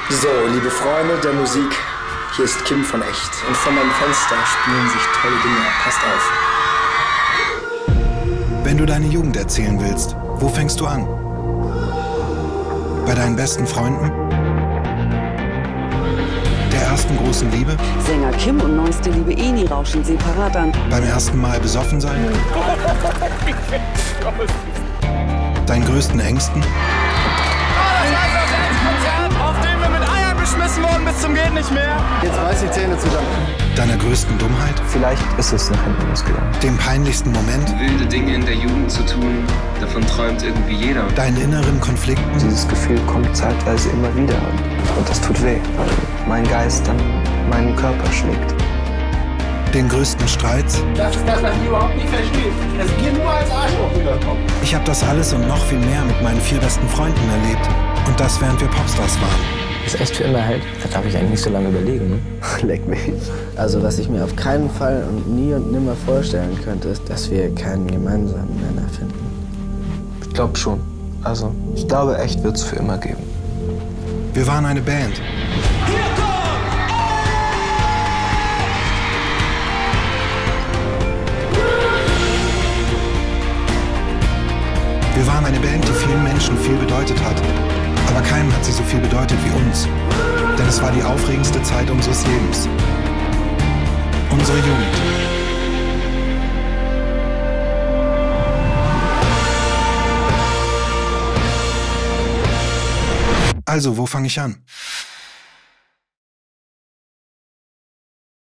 So, liebe Freunde der Musik, hier ist Kim von Echt. Und vor meinem Fenster spielen sich tolle Dinge ab. Passt auf. Wenn du deine Jugend erzählen willst, wo fängst du an? Bei deinen besten Freunden? Der ersten großen Liebe? Sänger Kim und neueste Liebe Eni rauschen separat an. Beim ersten Mal besoffen sein? Deinen größten Ängsten? Auf dem wir mit Eiern beschmissen wurden bis zum geht nicht mehr. Jetzt reiß die Zähne zusammen. Deiner größten Dummheit? Vielleicht ist es nach hinten losgegangen. Dem peinlichsten Moment? Wilde Dinge in der Jugend zu tun, davon träumt irgendwie jeder. Deinen inneren Konflikten? Dieses Gefühl kommt zeitweise immer wieder und das tut weh, weil mein Geist dann meinen Körper schlägt. Den größten Streits? Das ist das, was ich überhaupt nicht verstehe. Es geht nur als Arschloch rüberkommen. Ich habe das alles und noch viel mehr mit meinen 4 besten Freunden erlebt. Und das, während wir Popstars waren. Das echt für immer hält, da darf ich eigentlich nicht so lange überlegen. Ne? Leck mich. Also was ich mir auf keinen Fall und nie und nimmer vorstellen könnte, ist, dass wir keinen gemeinsamen Nenner finden. Ich glaube schon. Also, ich glaube, Echt wird es für immer geben. Wir waren eine Band. Wir waren eine Band, die vielen Menschen viel bedeutet hat. Aber keinem hat sie so viel bedeutet wie uns. Denn es war die aufregendste Zeit unseres Lebens. Unsere Jugend. Also, wo fange ich an?